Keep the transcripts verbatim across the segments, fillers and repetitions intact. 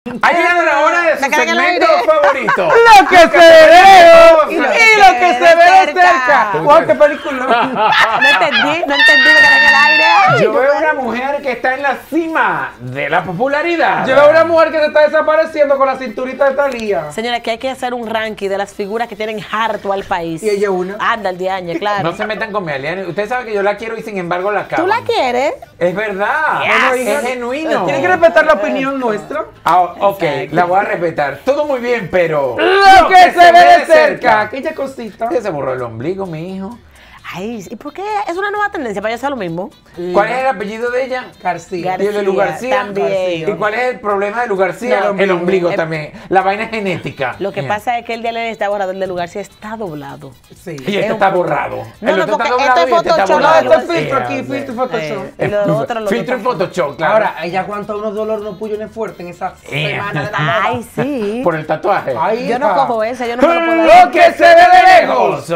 Ha llegado la hora de su segmento favorito. Lo que se ve de lejos y lo que se ve de cerca. ¡Wow, qué película! No entendí, no entendí lo que era en el aire. Ay, Yo veo una mujer que está en la cima de la popularidad. Yo veo una mujer que se está desapareciendo con la cinturita de Thalía. Señora, que hay que hacer un ranking de las figuras que tienen harto al país. Y ella es una. Anda, el diañe, claro. No se metan con mi alianza. Ustedes saben que yo la quiero y sin embargo la cago. ¿Tú la quieres? Es verdad. Yes. Es genuino. Tienen que respetar la opinión nuestra. Ah, ok, la voy a respetar. Todo muy bien, pero... Lo que se ve de cerca. Aquella cosita. ¿Qué se borró el ombligo, mi hijo? Ay, ¿y por qué? Es una nueva tendencia para yo hacer lo mismo. ¿Cuál es el apellido de ella? García. ¿Y el de Lugarcía? También. ¿Y cuál es el problema de Lugarcía? El El ombligo. ombligo Eh, también. La vaina es genética. Lo que Mira. pasa es que el de Elena está borrado, el de lugar sí está doblado. Sí. Y este es está un- borrado. No, El no, otro porque está esto doblado es y este está Photoshop, No, borrado. esto es filtro Eh, aquí, eh, filtro y Photoshop. Eh, y lo de otro, lo Filtro y otro. Photoshop, claro. Ahora, ella aguanta unos dolores, unos pullones fuertes en esa Eh. semana de la moda. Ay, sí. Por el tatuaje. Ay, Yo no hija. cojo ese, yo no me lo puedo dar. Lo que se ve de lejos.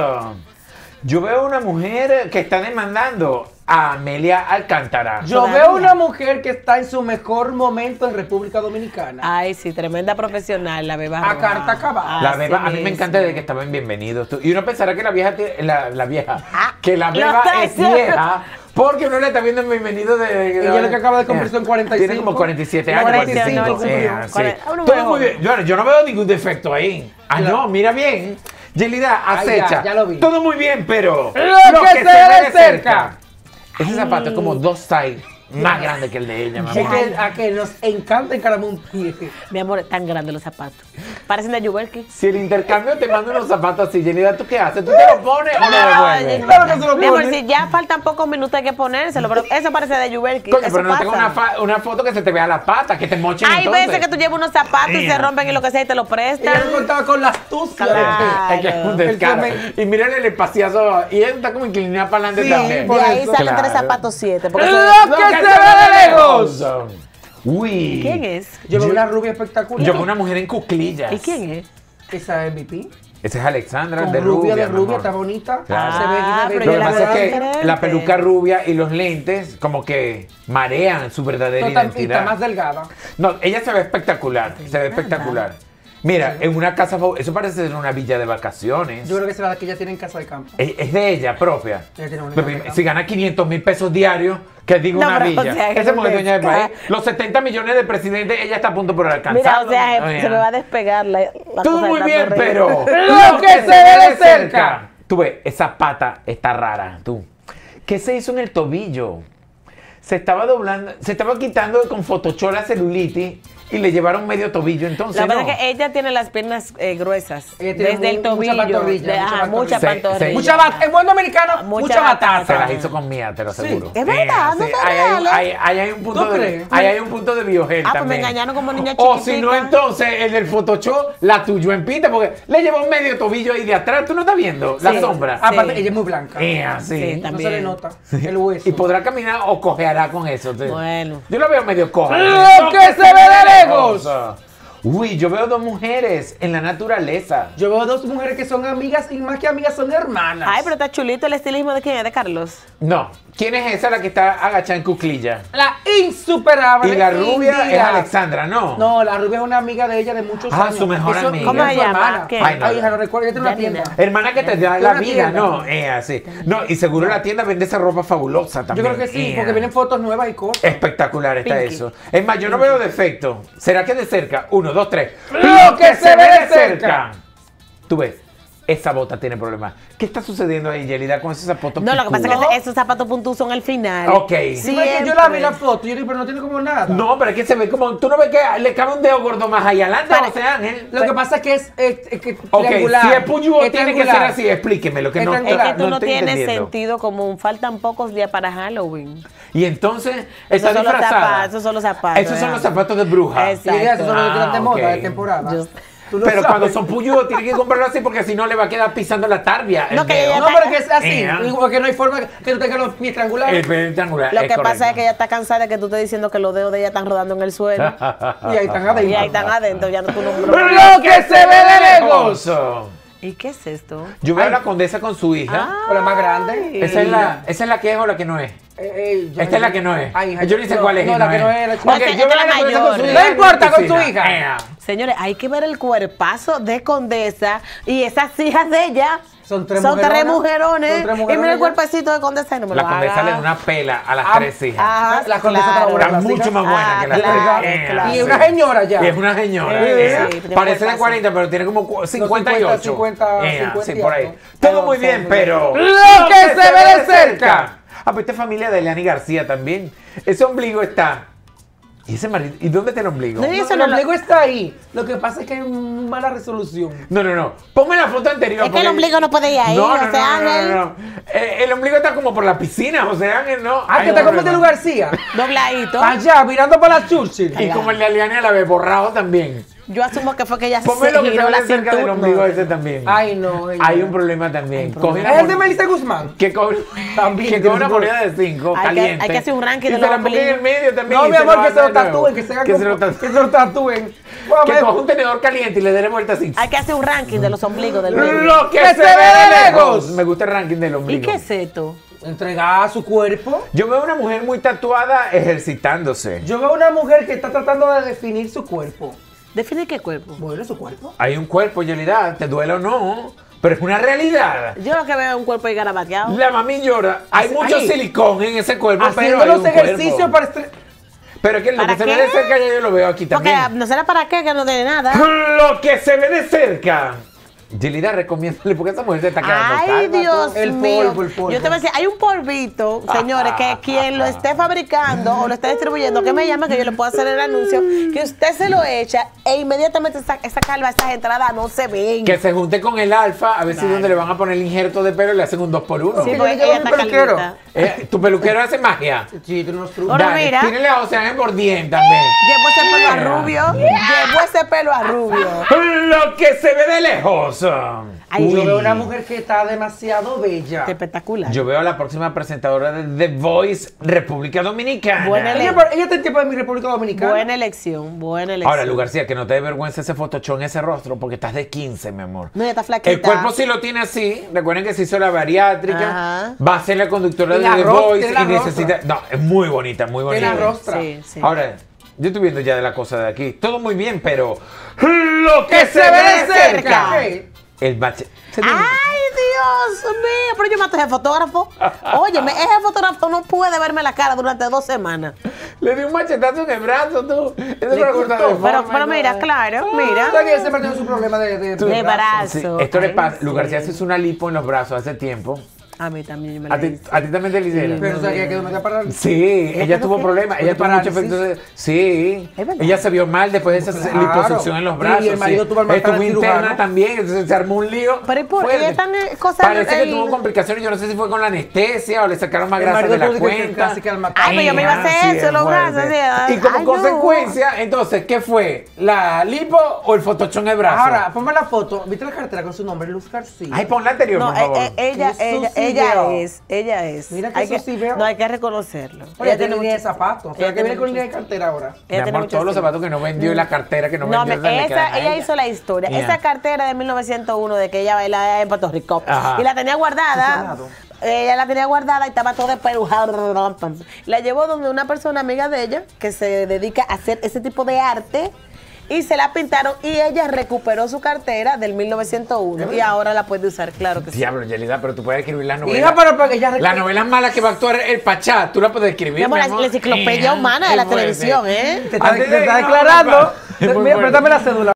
Yo veo una mujer que está demandando a Amelia Alcántara. Yo Todavía. veo una mujer que está en su mejor momento en República Dominicana. Ay, sí, tremenda profesional, la beba. A carta acabada. La Así beba, a mí me mismo. encanta desde que estaba en Bienvenidos. tú. Y uno pensará que la vieja, tie- la, la vieja, Ah, que la lo beba está es diciendo. vieja, porque uno le está viendo en Bienvenidos de, de- Ella lo que acaba de cumplir son cuarenta y cinco. Tiene como cuarenta y siete años. cuarenta y cuarenta y cinco, cinco. cumplió. Eh, sí. cuarenta, uno Todo muy muy bien. joven. Yo, yo no veo ningún defecto ahí. Ah, Claro. no, mira bien. Yelida, Ay, acecha. ya, ya lo vi. Todo muy bien, pero Lo que se ve de cerca. Ese zapato es como dos size más grande que el de ella, Es mamá. que a que nos encanta encaramar un pie. Mi amor, es tan grande los zapatos. Parecen de Yuberki. Si el intercambio te manda unos zapatos así, Yelida, ¿tú qué haces? ¿Tú te los pones o lo devuelves? Claro que se lo Mi amor, pone. si ya faltan pocos minutos hay que ponérselo, pero eso parece de Yuberki. Coño, eso pero no tengo pasa. una, fa- una foto que se te vea la pata, que te mochen Hay entonces. veces que tú llevas unos zapatos y se Mira. rompen y lo que sea y te lo Ella prestan. no contaba con la astucia. Claro. Es que es un El descaro. que Y miren el espaciazo. Y él está como inclinada para adelante Sí, también. por De ahí eso. salen tres Claro. zapatos siete. Porque Lo eso- que se ve de lejos. Uy. ¿Quién es? Yo veo Yo- una rubia espectacular. Yo veo una mujer en cuclillas. ¿Y quién es? Esa es M V P. Esa es Alexandra Con de rubia, rubia. de mi rubia, amor. está bonita. Claro. Se ve Ah, bien, pero Lo yo que la pasa es veo que diferente. la peluca rubia y los lentes como que marean su verdadera Total, y identidad. está más delgada. No, ella se ve espectacular, se ve espectacular. Mira, en una casa, fa- eso parece ser una villa de vacaciones. Yo creo que será la que ella tiene en casa de campo. Es, es de ella propia. Ella tiene una Pero casa de campo. si gana quinientos mil pesos diarios, que digo No, una pero, o villa. sea, que Esa no mujer dueña del te país. está- Los setenta millones de presidente, ella está a punto por alcanzar. Mira, o sea, se me va a despegar la, la Todo cosa de muy tanto bien, reír. pero Lo que se ve de cerca. Tú ves, esa pata está rara, tú. ¿Qué se hizo en el tobillo? Se estaba doblando, se estaba quitando con Photoshop la celulitis y le llevaron medio tobillo, entonces La verdad no. es que ella tiene las piernas eh, gruesas. Ella tiene Desde el mu- tobillo. mucha pantorrilla, de- mucha ajá, mucha pantorrilla. pantorrilla. Sí, sí. Mucha batata. En buen dominicano, Mucha mucha, batata. batata. Se las hizo con mía, te lo aseguro. Es verdad, no te ahí, hay, regales. ahí- ahí hay un punto ¿Tú de, crees? ahí hay un punto de biogel Ah, pues me también. engañaron como niña O si no, chiquitica. entonces el del Photoshop la tuyo en pinta, porque le llevó medio tobillo ahí de atrás. ¿Tú no estás viendo la Sí. sombra? Ah, Aparte, Sí. ella es muy blanca. Eh, así. Sí, No también. se le nota el hueso. Y podrá caminar o cojeará con eso. sí. Bueno. Yo lo veo medio coja. Lo que se ve de lejos. Uy, yo veo dos mujeres en la naturaleza. Yo veo dos mujeres que son amigas y más que amigas son hermanas. Ay, pero está chulito el estilismo de quién es, de Carlos. No. ¿Quién es esa la que está agachada en cuclilla? La insuperable. Y la rubia Indira. es Alexandra, ¿no? No, la rubia es una amiga de ella de muchos Ah, años. su mejor Eso- amiga. ¿Cómo es se su llama? hermana. ¿Qué? Ay, no. Ay, hija, no recuerdo, ella tiene una Janina. tienda. Hermana que te da Es la una vida, tienda. no, es así. No, y seguro la tienda vende esa ropa fabulosa Yo también. creo que sí, Eh, porque vienen fotos nuevas y cortas. Espectacular está Pinky. eso. Es más, yo no veo defecto. ¿Será que de cerca? Uno, dos, tres. Lo que se ve de cerca. Tú ves, esa bota tiene problemas. ¿Qué está sucediendo ahí, Yelida, con esos zapatos No, lo que pasa es picudos? que esos zapatos puntus son al final. Ok. Sí, es que yo la vi la foto y yo digo, pero no tiene como nada. No, pero es que se ve como... ¿Tú no ves que le cabe un dedo gordo más ahí adelante, Para- José Ángel? Lo que pasa es que es, es- es que Ok, triangular. si es puyudo Es tiene que ser triangular. así. Explíqueme lo que Es no... Es triangular. que tú no, estoy tienes entendiendo. sentido común. Faltan pocos días para Halloween. Y entonces está Esos son los disfrazada. zapatos, esos son los zapatos, Esos son ya. los zapatos de bruja. Exacto. Y esos son los que están de Ah, moda, ok. de temporada. Yo- Tú lo Pero sabes. cuando son puyudos tienen que comprarlo así porque si no le va a quedar pisando la tarbia. el No, que dedo. ella No, pero que es así. Eh. Digo, que no hay forma que tú tengas los pies triangulares. El pelo triangular. Lo es que pasa correcto. es que ella está cansada de que tú estés diciendo que los dedos de ella están rodando en el suelo. Y ahí están adentro. Y ahí están adentro, ya no tú no. Lo que se ve de lejos. ¿Y qué es esto? Yo veo Ay. a la condesa con su hija. Con la más grande. Esa es la, esa es la que es o la que no es. Eh, eh, yo- Esta es la que no es. Ay, hija, Yo ni sé no, cuál es. no, y la que no es. es, la Ok, chica. yo Esta me es la la conozco con su mayor. hija No importa, en con piscina. su hija. Ea. Señores, hay que ver el cuerpazo de Condesa y esas hijas de ella. Son tres Son tres mujeronas. mujerones. Son tres Y mira el mujerones. cuerpecito de Condesa y no me La lo condesa haga. le da una pela a las Ah, tres hijas. Ah, La condesa claro. trabaja Está las mucho hijas. más buena Ah, que las claro, tres. Ea, claro. Y es una señora ya. Y es una señora. Sí, ea. sí, tiene Parece de cuerpazo. cuarenta, pero tiene como cu- cincuenta y ocho. cincuenta, Ea, cincuenta sí, y por ahí. algo. Todo Pero muy son bien, muy pero... ¡Lo que se ve de cerca! Ah, pues esta familia de Eliani García también. Ese ombligo está... ¿Y ese marido? ¿Y dónde está el ombligo? No, No, eso el no lo- ombligo está ahí. Lo que pasa es que hay mala resolución. No, no, no. Ponme la foto anterior. Es que el porque- ombligo no puede ir ahí, No, no, José no, no, Ángel. no, no. Eh, el ombligo está como por la piscina, José Ángel, ¿no? Ah, Hay que un está como el de problema. Lu García. Dobladito. Allá, mirando para la Churchill. Y como el de Eliani a la vez, borrado también. Yo asumo que fue que ella Ponme se lo que se giró la ve cerca del cintura. ombligo No. ese también. Ay, no. ella. Hay un problema también. Coge ¿Es una el de mon- Melissa Guzmán? Que coge, También que tiene coge una su- moneda de cinco, Hay que- caliente. hay que hacer un ranking y de se los la ponga en el ombligos. medio también. No, y mi amor, lo que hace se lo de nuevo. tatúen, que se hagan Que se lo como- tatúen. que se lo tatúen. Que Vamos. coja un tenedor caliente y le dé la vuelta así. Hay que hacer un ranking de los ombligos del medio. Lo que ¡Que se se ve ve de de lejos. lejos! Me gusta el ranking del ¿Y ombligo. qué es esto? Entregar su cuerpo. Yo veo una mujer muy tatuada ejercitándose. Yo veo una mujer que está tratando de definir su cuerpo. Define qué cuerpo. Bueno, su cuerpo. Hay un cuerpo, Yelida, te duele o no, pero es una realidad. Yo lo que veo es un cuerpo ahí garabateado. La mami llora. Hay Así- mucho ahí. silicón en ese cuerpo, pero Haciendo hay los un ejercicios cuerpo. para estre- Pero es que lo que ¿Para se ve qué? de cerca ya yo lo veo aquí Porque también. no será para qué, que no tiene nada. Lo que se ve de cerca. Yelida, recomiéndale porque esa mujer se está quedando Ay, calva, Dios tú. El mío. polvo, el polvo. Yo te voy a decir, hay un polvito, señores, que quien lo esté fabricando o lo esté distribuyendo, que me llame, que yo le puedo hacer el anuncio, que usted se lo echa e inmediatamente esa, esa calva, esas entradas no se ven. Que se junte con el alfa, a ver si donde le van a poner el injerto de pelo le hacen un dos por uno. Sí, yo porque llevo ella mi está peluquero. calvita. Eh, tu peluquero hace magia. Sí, tiene unos trucos. Ahora Dale, mira. tírale a José Ángel por diez también. Llevo ese pelo a Yeah. rubio, llevo ese pelo a rubio. Lo que se ve de lejos. Ay, Yo Uy. veo una mujer que está demasiado bella. Espectacular. Yo veo a la próxima presentadora de The Voice República Dominicana. Buena Ella, elección. ella está en tiempo de mi República Dominicana. Buena elección, buena elección. Ahora, Lu García, que no te dé vergüenza ese fotochón, ese rostro, porque estás de quince, mi amor. No, ella está flaquita. El cuerpo sí lo tiene así. Recuerden que se hizo la bariátrica. Ajá. Va a ser la conductora de Tiene The la ros- Voice tiene y la necesita. No, es muy bonita, muy bonita. Tiene la rostra. Sí, sí. Ahora, yo estoy viendo ya de la cosa de aquí. Todo muy bien, pero. Lo que, Que se ve de cerca. ¿Qué? El mache. Ay, Dios mío, pero yo mato a ese fotógrafo. Óyeme, ese fotógrafo no puede verme la cara durante dos semanas. Le di un machetazo en el brazo, tú. Eso Le fue cortar de cortó. forma, Pero, pero ¿no? mira, claro, O mira. sea que él siempre tiene su problema de, de, De brazo. Sí, esto le Ay, pasa. Lu sí. García se hizo una lipo en los brazos hace tiempo. A mí también me la ¿A ti, hice. a ti también te la hicieron? Pero o sea que quedó media para Sí, ella quedó tuvo qué? problemas, ella tuvo Parálisis. muchos efectos. de- Sí, ¿Es verdad? ella se vio mal después de esa Claro. liposucción en los Y brazos. el marido sí. tuvo el mal Estuvo para el interna cirujano. también, entonces se armó un lío. Pero ¿y por qué fuerte. están eh, cosas Parece que el- tuvo complicaciones, yo no sé si fue con la anestesia o le sacaron más El grasa marido de la tuvo que- cuenta. casi que al matar. Ay, pero yo me iba a hacer Ah, sí, eso, es los fuerte. brazos, así, ay, Y como ay, no. consecuencia, entonces, ¿qué fue? ¿La lipo o el fotochón de brazo? Ahora, ponme la foto. ¿Viste la cartera con su nombre? Luz García. Ay, pon la anterior, No, por favor. eh, eh, ella, Eso ella, sí ella veo. es, ella es. Mira que Hay eso sí veo. No, hay que reconocerlo. Oye, Ella tiene línea de mucho- zapatos. O sea, ella que tiene viene con mucho- línea de cartera ahora. Mi ella tiene amor, mucho todos los estilo. zapatos que no vendió y la cartera que no, No, vendió. me- se le quedan esa, a ella hizo la historia. Ya. Esa cartera de mil novecientos uno de que ella bailaba en Puerto Rico. Ajá. Y la tenía guardada. Funcionado. Ella la tenía guardada y estaba toda despelujada. La llevó donde una persona amiga de ella que se dedica a hacer ese tipo de arte. Y se la pintaron y ella recuperó su cartera del mil novecientos uno y ahora la puede usar, claro que sí. Diablo, Yelida, pero tú puedes escribir las novelas. Hija, pero para que ella Las novelas malas que va a actuar el Pachá, tú la puedes escribir. Mi amor, la, la enciclopedia humana de la Qué fuerte. televisión, ¿eh? Te está, Antes te de- está no, declarando. papá. Es muy Mira, fuerte. préstame la cédula.